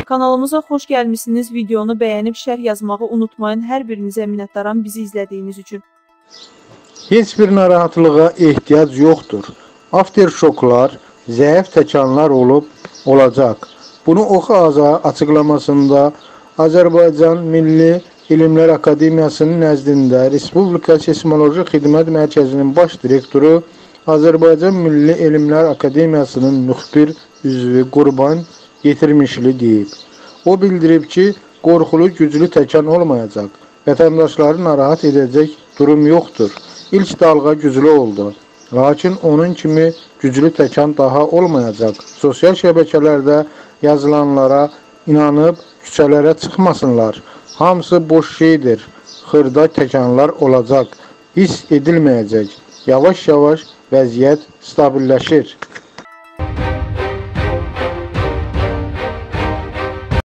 Kanalımıza xoş gəlmişsiniz. Videonu bəyənib şərh yazmağı unutmayın. Hər birinizə minnətdaram bizi izlədiyiniz üçün. Heç bir narahatlığa ehtiyac yoxdur. Afterşoklar, zəif təkanlar olacaq. Bunu Oxu-Aza açıqlamasında Azərbaycan Milli İlimlər Akademiyasının nəzdində Respublika Seysmoloji Xidmət Mərkəzinin baş direktoru, Azərbaycan Milli İlimlər Akademiyasının müxbir üzvü Qurban Yetirmişli deyib. O bildirib ki, qorxulu güclü təkan olmayacaq. Vətəndaşları narahat edəcək durum yoxdur. İlk dalğa güclü oldu. Lakin onun kimi güclü təkan daha olmayacaq. Sosial şəbəkələrdə yazılanlara inanıb küçələrə çıxmasınlar. Hamısı boş şeydir. Xırda təkanlar olacaq. Hiss edilməyəcək. Yavaş-yavaş vəziyyət stabilləşir.